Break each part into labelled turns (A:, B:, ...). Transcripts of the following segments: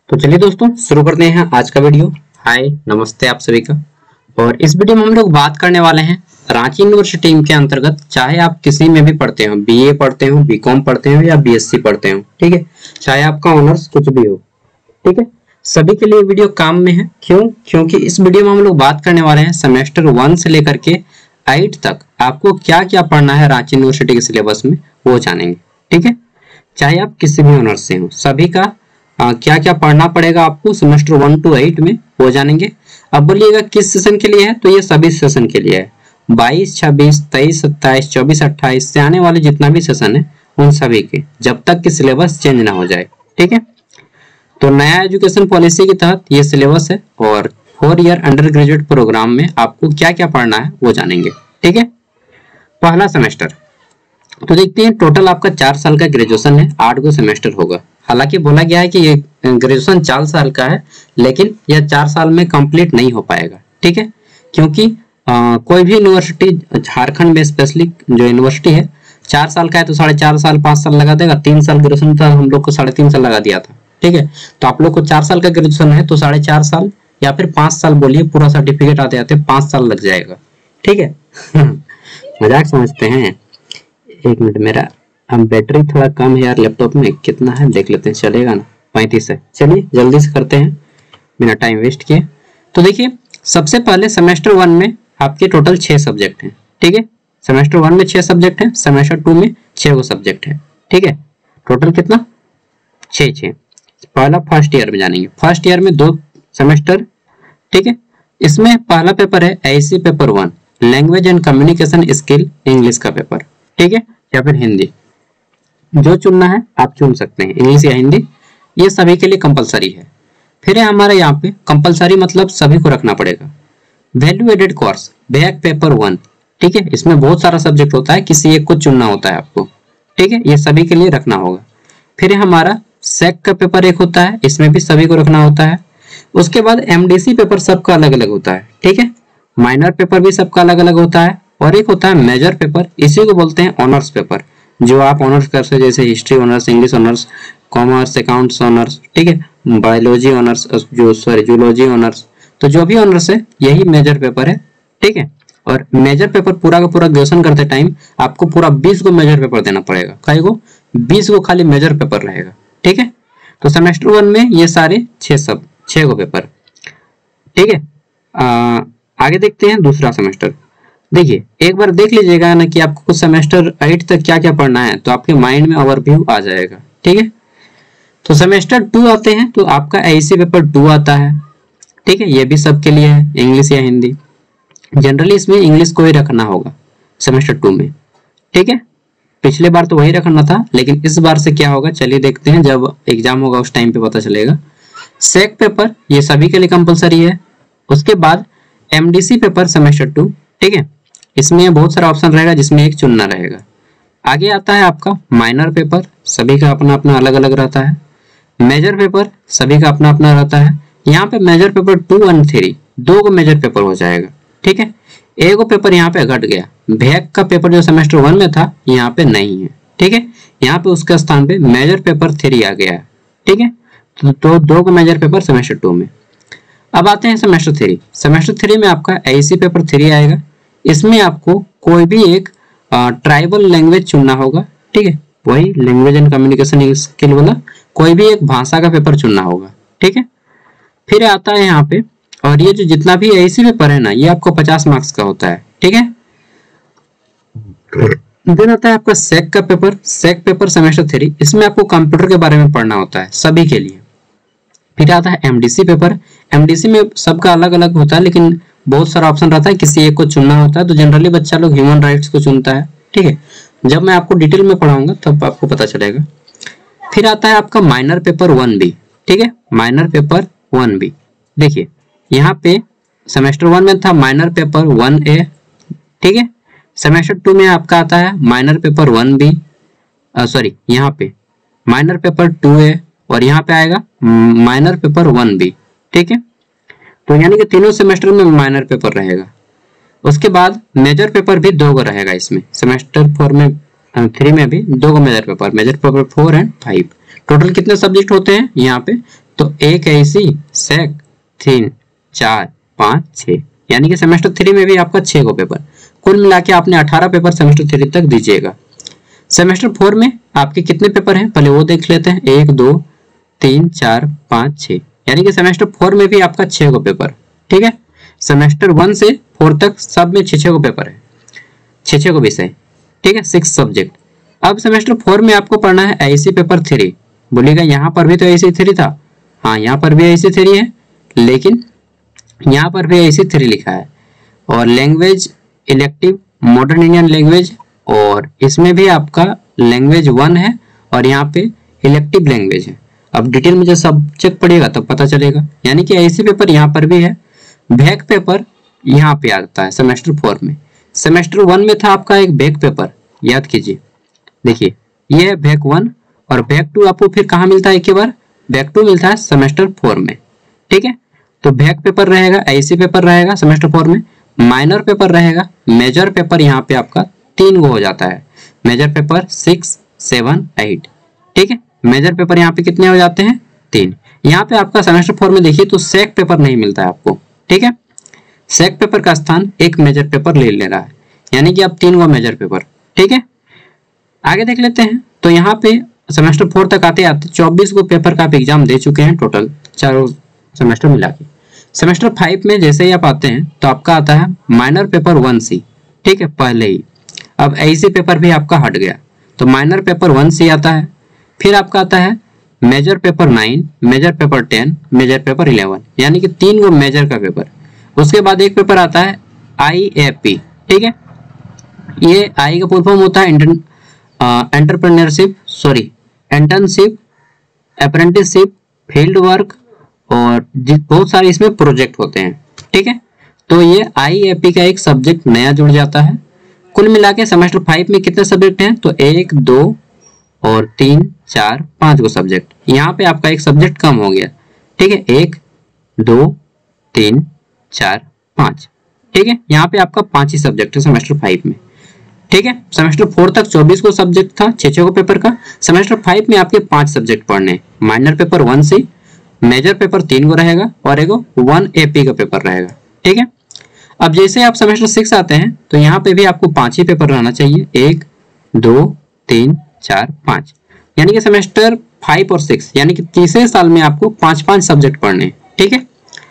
A: तो चलिए दोस्तों शुरू करते हैं आज का वीडियो। हाय नमस्ते आप सभी का। और इस वीडियो में हम लोग बात करने वाले हैं रांची यूनिवर्सिटी के अंतर्गत, चाहे आप किसी में भी पढ़ते हो, बीए पढ़ते हो, बीकॉम पढ़ते हो या बीएससी पढ़ते हो, ठीक है, चाहे आपका ऑनर्स कुछ भी हो, ठीक है, सभी के लिए वीडियो काम में है। क्यों? क्योंकि इस वीडियो में हम लोग बात करने वाले हैं सेमेस्टर 1 से लेकर के 8 तक आपको क्या क्या पढ़ना है रांची यूनिवर्सिटी के सिलेबस में, वो जानेंगे, ठीक है। चाहे आप किसी भी ऑनर्स से हो, सभी का क्या क्या पढ़ना पड़ेगा आपको सेमेस्टर 1 to 8 में, वो जानेंगे। अब बोलिएगा किस सेशन के लिए है, तो ये सभी सेशन के लिए है। 22, 26, 23, 27, 24, 28 से आने वाले जितना भी सेशन है उन सभी के, जब तक कि सिलेबस चेंज ना हो जाए, ठीक है। तो नया एजुकेशन पॉलिसी के तहत ये सिलेबस है और 4 ईयर अंडर ग्रेजुएट प्रोग्राम में आपको क्या क्या पढ़ना है वो जानेंगे, ठीक है। पहला सेमेस्टर, तो देखते हैं टोटल आपका 4 साल का ग्रेजुएशन है, 8 गो सेमेस्टर होगा। हालांकि बोला गया है कि ये ग्रेजुएशन 4 साल का है, लेकिन यह 4 साल में कंप्लीट नहीं हो पाएगा, ठीक है, क्योंकि कोई भी यूनिवर्सिटी झारखंड में स्पेशली जो यूनिवर्सिटी है 4 साल का है तो 4.5 साल 5 साल लगा देगा। 3 साल ग्रेजुएशन था, हम लोग को 3.5 साल लगा दिया था, ठीक है। तो आप लोग को 4 साल का ग्रेजुएशन है तो 4.5 साल या फिर 5 साल बोलिए, पूरा सर्टिफिकेट आते आते 5 साल लग जाएगा, ठीक है। मजाक समझते हैं। एक मिनट, मेरा अब बैटरी थोड़ा कम है यार लैपटॉप में, कितना है देख लेते हैं, चलेगा ना? 35 है। चलिए जल्दी से करते हैं बिना टाइम वेस्ट किए। तो देखिए सबसे पहले सेमेस्टर 1 में आपके टोटल 6 सब्जेक्ट हैं, ठीक है। सेमेस्टर 1 में 6 सब्जेक्ट हैं, सेमेस्टर 2 में 6 सब्जेक्ट है, ठीक है। टोटल कितना? 6। पहला फर्स्ट ईयर में जानेंगे। फर्स्ट ईयर में 2 सेमेस्टर, ठीक है। इसमें पहला पेपर है AIC paper 1, language and communication skill, English का पेपर, ठीक है, या फिर हिंदी, जो चुनना है आप चुन सकते हैं, इंग्लिश या हिंदी, ये सभी के लिए कंपलसरी है। फिर है हमारे यहाँ पे कंपलसरी मतलब सभी को रखना पड़ेगा, value added course back paper 1, ठीक है। इसमें बहुत सारा सब्जेक्ट होता है, किसी एक को चुनना होता है आपको, ठीक है, ये सभी के लिए रखना होगा। फिर है हमारा सेक का पेपर 1 होता है, इसमें भी सभी को रखना होता है। उसके बाद एमडीसी पेपर सबका अलग अलग होता है, ठीक है। माइनर पेपर भी सबका अलग अलग होता है, और एक होता है मेजर पेपर, इसी को बोलते हैं ऑनर्स पेपर, जो आप ऑनर्स कर सकते, जैसे history honours, English honours, commerce, accounts honours, ठीक है, बायोलॉजी ऑनर्स, जूलॉजी ऑनर्स, तो जो भी ऑनर्स है यही मेजर पेपर है, ठीक है। और मेजर पेपर पूरा का पूरा ग्रेजुएशन करते टाइम आपको पूरा 20 को मेजर पेपर देना पड़ेगा, कई को 20 को खाली मेजर पेपर रहेगा, ठीक है। तो सेमेस्टर 1 में ये सारे 6 को पेपर, ठीक है। आगे देखते हैं दूसरा सेमेस्टर। देखिए एक बार देख लीजिएगा ना कि आपको सेमेस्टर 8 तक क्या क्या पढ़ना है, तो आपके माइंड में ओवरव्यू आ जाएगा, ठीक है। तो सेमेस्टर 2 आते हैं तो आपका एआईसी पेपर 2 आता है, ठीक है, ये भी सबके लिए है, इंग्लिश या हिंदी। जनरली इसमें इंग्लिश को ही रखना होगा सेमेस्टर 2 में, ठीक है। पिछले बार तो वही रखना था, लेकिन इस बार से क्या होगा चलिए देखते हैं, जब एग्जाम होगा उस टाइम पे पता चलेगा। सेक पेपर ये सभी के लिए कंपलसरी है। उसके बाद एमडीसी पेपर सेमेस्टर 2, ठीक है, इसमें बहुत सारा ऑप्शन रहेगा जिसमें एक चुनना रहेगा। आगे आता है आपका माइनर पेपर, सभी का अपना अपना अलग अलग रहता है। मेजर पेपर सभी का अपना अपना रहता है। यहाँ पे मेजर पेपर 2 और 3 2 को मेजर पेपर हो जाएगा, ठीक है। एक पेपर यहाँ पे घट गया, बैक का पेपर जो सेमेस्टर 1 में था यहाँ पे नहीं है, ठीक है, यहाँ पे उसके स्थान पे मेजर पेपर 3 आ गया है, ठीक है। तो 2 को मेजर पेपर सेमेस्टर 2 में। अब आते हैं सेमेस्टर 3। सेमेस्टर 3 में आपका एआईसी पेपर 3 आएगा। इसमें आपको कोई भी एक ट्राइबल लैंग्वेज चुनना होगा, ठीक है, वही लैंग्वेज एंड कम्युनिकेशन स्किल वाला कोई भी एक भाषा का पेपर चुनना होगा, ठीक है। फिर आता है यहाँ पे, और ये जो जितना भी एआईसी पेपर है ना, ये आपको 50 मार्क्स का होता है, ठीक है। देन आता है आपका सेक का पेपर, सेक पेपर सेमेस्टर 3, इसमें आपको कंप्यूटर के बारे में पढ़ना होता है सभी के लिए। फिर आता है एमडीसी पेपर, एमडीसी में सबका अलग अलग होता है, लेकिन बहुत सारा ऑप्शन रहता है, किसी एक को चुनना होता है, तो जनरली बच्चा लोग ह्यूमन राइट्स को चुनता है, ठीक है। जब मैं आपको डिटेल में पढ़ाऊंगा तब आपको पता चलेगा। फिर आता है आपका माइनर पेपर 1B, ठीक है, माइनर पेपर 1B। देखिए यहाँ पे सेमेस्टर 1 में था माइनर पेपर 1A, ठीक है। सेमेस्टर 2 में आपका आता है माइनर पेपर 1B, सॉरी यहाँ पे माइनर पेपर 2A, और यहाँ पे आएगा माइनर पेपर 1B, ठीक है। तो यानी कि तीनों सेमेस्टर में माइनर पेपर रहेगा। उसके बाद मेजर पेपर भी 2 को रहेगा इसमें, सेमेस्टर 4 में 3 में भी 2 को मेजर पेपर 4 एंड 5। टोटल कितने सब्जेक्ट होते हैं यहाँ पे? तो एक ऐसी सेक 3 4 5 6, यानी कि सेमेस्टर 3 में भी आपका 6 को पेपर, कुल मिला के आपने 18 पेपर सेमेस्टर 3 तक दीजिएगा। सेमेस्टर 4 में आपके कितने पेपर हैं पहले वो देख लेते हैं। 1 2 3 4 5 6, यानी कि सेमेस्टर 4 में भी आपका 6 को पेपर, ठीक है। सेमेस्टर 1 से 4 तक सब में 6 को पेपर है, 6 को विषय, ठीक है, 6 सब्जेक्ट। अब सेमेस्टर 4 में आपको पढ़ना है आईसी पेपर 3। बोलिएगा यहाँ पर भी तो आईसी 3 था, हाँ यहाँ पर भी आईसी 3 है, लेकिन यहाँ पर भी आईसी 3 लिखा है। और language elective modern Indian language, और इसमें भी आपका लैंग्वेज 1 है और यहाँ पे इलेक्टिव लैंग्वेज है। अब डिटेल में जब सब्जेक्ट पढ़िएगा तब पता चलेगा, यानी कि आईसी पेपर यहाँ पर भी है। बैक पेपर यहाँ पे आता है सेमेस्टर 4 में। सेमेस्टर 1 में था आपका एक बैक पेपर, याद कीजिए, देखिए ये है बैक 1 और बैक 2 आपको फिर कहाँ मिलता है, एक बार बैक 2 मिलता है सेमेस्टर 4 में, ठीक है। तो बैक पेपर रहेगा, आईसी पेपर रहेगा सेमेस्टर 4 में, माइनर पेपर रहेगा, मेजर पेपर यहाँ पे आपका 3 गो हो जाता है, मेजर पेपर 6 7 8, ठीक है। मेजर पेपर यहाँ पे कितने हो जाते हैं 3। यहाँ पे आपका सेमेस्टर 4 में देखिए तो सेक पेपर नहीं मिलता है आपको, ठीक है। सेक पेपर का स्थान एक मेजर पेपर ले रहा है, यानी कि अब 3 गो मेजर पेपर, ठीक है। आगे देख लेते हैं। तो यहाँ पे सेमेस्टर 4 तक आते आते 24 को पेपर का आप एग्जाम दे चुके हैं टोटल, चारों सेमेस्टर मिला के। सेमेस्टर 5 में जैसे ही आप आते हैं तो आपका आता है माइनर पेपर 1C, ठीक है, पहले ही। अब ऐसी पेपर भी आपका हट गया, तो माइनर पेपर 1C आता है। फिर आपका आता है major paper 9, major paper 10, major paper 11, यानी कि 3 गो मेजर का पेपर। उसके बाद एक पेपर आता है IAP, ठीक है। ये आई का फुल फॉर्म होता है entrepreneurship, sorry internship, apprenticeship, field work, और बहुत सारे इसमें प्रोजेक्ट होते हैं, ठीक है। तो ये IAP का एक सब्जेक्ट नया जुड़ जाता है। कुल मिला के सेमेस्टर 5 में कितने सब्जेक्ट हैं, तो 1 2 और 3 4 5 को सब्जेक्ट। यहाँ पे आपका एक सब्जेक्ट कम हो गया, ठीक है, 1 2 3 4 5, ठीक है। यहाँ पे आपका 5 ही सब्जेक्ट है सेमेस्टर 5 में, ठीक है। सेमेस्टर 4 तक 24 को सब्जेक्ट था, 6 को पेपर का। सेमेस्टर 5 में आपके 5 सब्जेक्ट पढ़ने, minor paper 1C, major paper 3 को रहेगा और एक 1AP का पेपर रहेगा, ठीक है। अब जैसे आप सेमेस्टर 6 आते हैं तो यहाँ पे भी आपको 5 ही पेपर रहना चाहिए, 1 2 3 4 5, यानी कि सेमेस्टर 5 और 6 यानी कि तीसरे साल में आपको 5-5 सब्जेक्ट पढ़ने, ठीक है।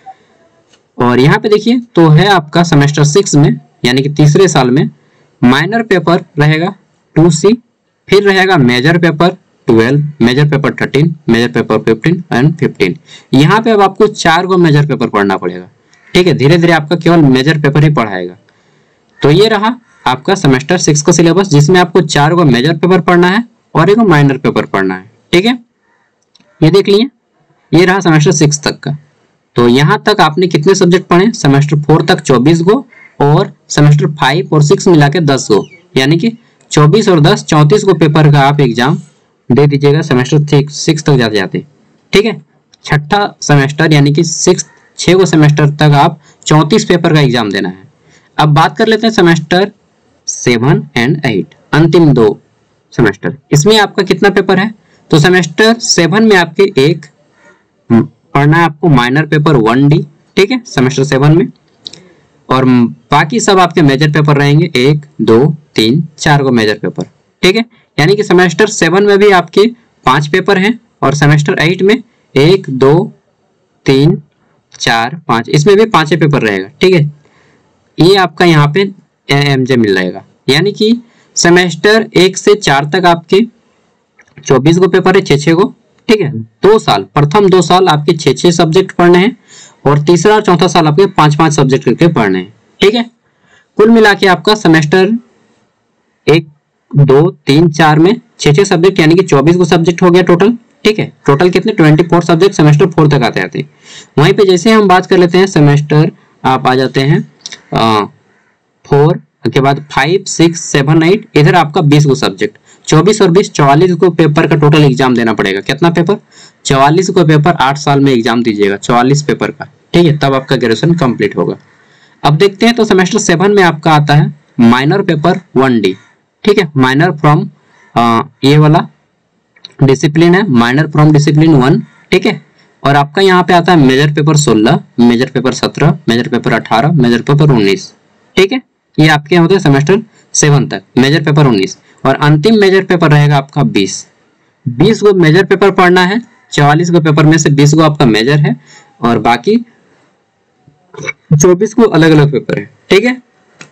A: और यहाँ पे देखिए तो है आपका सेमेस्टर 6 में यानी कि तीसरे साल में माइनर पेपर रहेगा 2C, फिर रहेगा major paper 12, major paper 13, major paper 15 and 15। यहाँ पे अब आपको 4 को मेजर पेपर पढ़ना पड़ेगा, ठीक है। धीरे धीरे आपका केवल मेजर पेपर ही पढ़ाएगा। तो ये रहा आपका सेमेस्टर 6 का सिलेबस, जिसमें आपको 4 को मेजर पेपर पढ़ना है और एक माइनर पेपर पढ़ना है, ठीक है। ये देख लिए, ये रहा सेमेस्टर 6 तक का। तो यहाँ तक आपने कितने सब्जेक्ट पढ़े, सेमेस्टर 4 तक 24 को और सेमेस्टर 5 और 6 मिला के 10 को, यानी कि 24 और 10 34 को पेपर का आप एग्जाम दे दीजिएगा सेमेस्टर 6 तक जाते जाते, ठीक है। छठा सेमेस्टर यानी कि 6 को सेमेस्टर तक आप 34 पेपर का एग्जाम देना है। अब बात कर लेते हैं सेमेस्टर 7 एंड 8, अंतिम 2 सेमेस्टर। इसमें आपका कितना पेपर है, तो सेमेस्टर 7 में आपके एक पढ़ना है आपको माइनर पेपर 1D, ठीक है, सेमेस्टर 7 में। और बाकी सब आपके मेजर पेपर रहेंगे, 1 2 3 4 को मेजर पेपर, ठीक है। यानी कि सेमेस्टर 7 में भी आपके 5 पेपर हैं और सेमेस्टर 8 में 1 2 3 4 5, इसमें भी 5 पेपर रहेगा, ठीक है। ये आपका यहाँ पे MJ मिल जाएगा, यानी कि सेमेस्टर 1 से 4 तक आपके 24 को पेपर है, 6 को, ठीक है। 2 साल, प्रथम 2 साल आपके 6 सब्जेक्ट पढ़ने हैं और तीसरा और चौथा साल आपके 5-5 सब्जेक्ट करके पढ़ने हैं, ठीक है। कुल मिला के आपका सेमेस्टर 1 2 3 4 में 6 सब्जेक्ट यानी कि 24 को सब्जेक्ट हो गया टोटल, ठीक है। टोटल कितने 24 सब्जेक्ट सेमेस्टर 4 तक आते आते। वहीं पे जैसे हम बात कर लेते हैं सेमेस्टर, आप आ जाते हैं 4 के बाद 5 6 7 8, इधर आपका 20 को सब्जेक्ट, 24 और 20 44 को पेपर का टोटल एग्जाम देना पड़ेगा। कितना पेपर, 44 को पेपर 8 साल में एग्जाम दीजिएगा 44 पेपर का, ठीक है, तब आपका ग्रेजुएशन कंप्लीट होगा। अब देखते हैं तो सेमेस्टर 7 में आपका आता है माइनर पेपर 1D, ठीक है। माइनर फ्रॉम ये वाला डिसिप्लिन है, माइनर फ्रॉम डिसिप्लिन 1, ठीक है। और आपका यहाँ पे आता है major paper 16, major paper 17, major paper 18, major paper 19। ठीक है, ये आपके होते हैं सेमेस्टर 7 तक, मेजर पेपर 19। और अंतिम मेजर पेपर रहेगा आपका 20 को मेजर पेपर पढ़ना है। 44 को पेपर में से 20 को आपका मेजर है और बाकी 24 को अलग अलग पेपर है। ठीक है,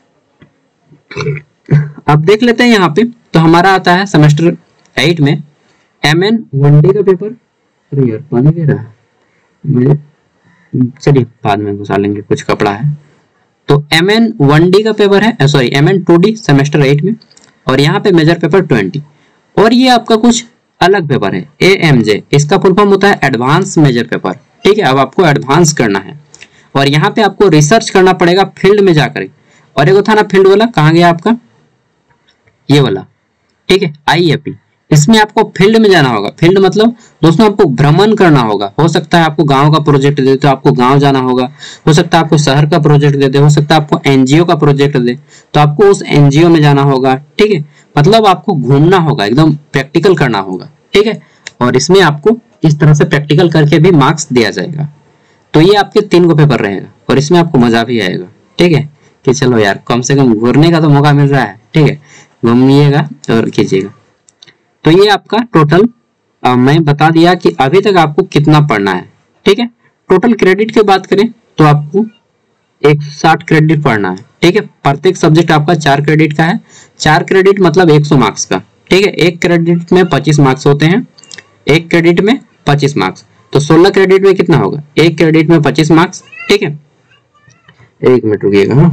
A: अब देख लेते हैं यहाँ पे। तो हमारा आता है सेमेस्टर 8 में MN 1D का पेपर। अरे यार पानी गिर रहा है, चलिए बाद में घुसा लेंगे, कुछ कपड़ा है। तो MN 1D का पेपर है, सॉरी MN 2D सेमेस्टर 8 में। और यहाँ पे मेजर पेपर 20। और ये आपका कुछ अलग पेपर है AMJ, इसका फुल फॉर्म होता है एडवांस मेजर पेपर। ठीक है, अब आपको एडवांस करना है और यहाँ पे आपको रिसर्च करना पड़ेगा फील्ड में जाकर। और एक था ना फील्ड वाला, कहाँ गया आपका ये वाला। ठीक है, IAP, इसमें आपको फील्ड में जाना होगा। फील्ड मतलब दोस्तों आपको भ्रमण करना होगा। हो सकता है आपको गांव का प्रोजेक्ट दे तो आपको गांव जाना होगा, हो सकता है आपको शहर का प्रोजेक्ट दे दे, हो सकता है आपको NGO का प्रोजेक्ट दे तो आपको उस NGO में जाना होगा। ठीक है, मतलब आपको घूमना होगा, एकदम प्रैक्टिकल करना होगा। ठीक है, और इसमें आपको इस तरह से प्रैक्टिकल करके भी मार्क्स दिया जाएगा। तो ये आपके 3 को पेपर रहेगा और इसमें आपको मजा भी आएगा। ठीक है, कि चलो यार कम से कम घूरने का तो मौका मिल रहा है। ठीक है, घूमिएगा और कीजिएगा। तो ये आपका टोटल मैं बता दिया कि अभी तक आपको कितना पढ़ना है। ठीक है, टोटल क्रेडिट की बात करें तो आपको 160 क्रेडिट पढ़ना है। ठीक है, प्रत्येक सब्जेक्ट आपका 4 क्रेडिट का है। 4 क्रेडिट मतलब 100 मार्क्स का। ठीक है, एक क्रेडिट में 25 मार्क्स होते हैं, एक क्रेडिट में 25 मार्क्स, तो 16 क्रेडिट में कितना होगा, एक क्रेडिट में 25 मार्क्स। ठीक है, एक मिनट रुकिएगा। हाँ,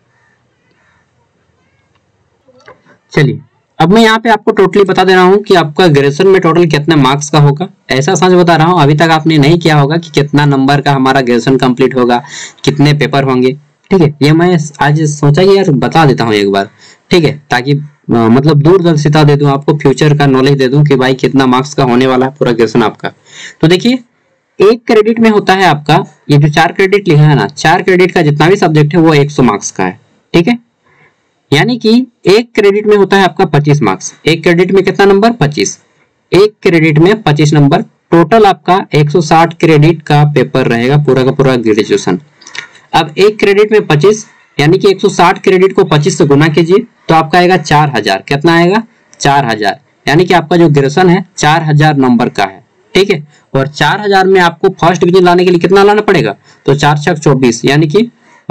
A: चलिए अब मैं यहाँ पे आपको टोटली बता दे रहा हूँ कि आपका ग्रेजुएशन में टोटल कितने मार्क्स का होगा। ऐसा सच बता रहा हूँ, अभी तक आपने नहीं किया होगा कि कितना नंबर का हमारा ग्रेजुएशन कंप्लीट होगा, कितने पेपर होंगे। ठीक है, ये मैं आज सोचा कि यार बता देता हूँ एक बार। ठीक है, ताकि मतलब दूरदर्शिता दे दूं आपको, फ्यूचर का नॉलेज दे दूं कि भाई कितना मार्क्स का होने वाला है पूरा ग्रेजुएशन आपका। तो देखिए, एक क्रेडिट में होता है आपका, ये जो 4 क्रेडिट लिखा है ना, 4 क्रेडिट का जितना भी सब्जेक्ट है वो 100 मार्क्स का है। ठीक है, यानी कि एक क्रेडिट में होता है आपका 25 मार्क्स। एक क्रेडिट में कितना नंबर, 25। एक क्रेडिट में 25 नंबर, टोटल आपका 160 क्रेडिट का पेपर रहेगा पूरा का पूरा ग्रेजुएशन। अब एक क्रेडिट में 25 यानी कि 160 क्रेडिट को 25 से गुना कीजिए तो आपका आएगा 4000। कितना आएगा, 4000। यानी कि आपका जो ग्रेजुएशन है 4000 नंबर का है। ठीक है, और 4000 में आपको फर्स्ट डिवीजन लाने के लिए कितना लाना पड़ेगा, तो 4 छक 24, यानी कि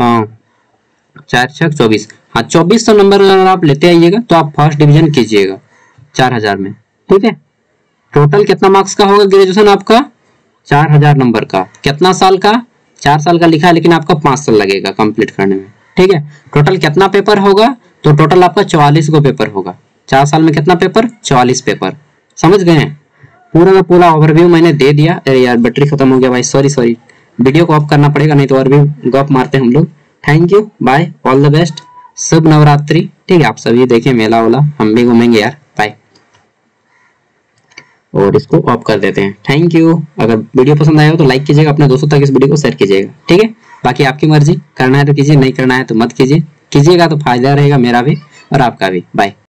A: 4 छक 24। हाँ, 2400 नंबर अगर आप लेते आइएगा तो आप फर्स्ट डिवीजन कीजिएगा 4000 में। ठीक है, टोटल कितना मार्क्स का होगा ग्रेजुएशन आपका, 4000 नंबर का। कितना साल का, 4 साल का लिखा है लेकिन आपका 5 साल लगेगा कंप्लीट करने में। ठीक है, टोटल कितना पेपर होगा, तो टोटल आपका 44 को पेपर होगा। 4 साल में कितना पेपर, 44 पेपर। समझ गए हैं, पूरा का पूरा ओवरव्यू मैंने दे दिया। अरे यार बैटरी खत्म हो गया भाई, सॉरी, वीडियो को ऑफ करना पड़ेगा नहीं तो और भी गप मारते हम लोग। Thank you, bye, all the best, शुभ नवरात्रि। ठीक है, आप सभी देखें मेला वाला, हम भी घूमेंगे यार, बाय। और इसको ऑफ कर देते हैं। Thank you. अगर वीडियो पसंद आया हो तो लाइक कीजिएगा, अपने दोस्तों तक इस वीडियो को शेयर कीजिएगा। ठीक है, बाकी आपकी मर्जी, करना है तो कीजिए, नहीं करना है तो मत कीजिए। कीजिएगा तो फायदा रहेगा मेरा भी और आपका भी। बाय।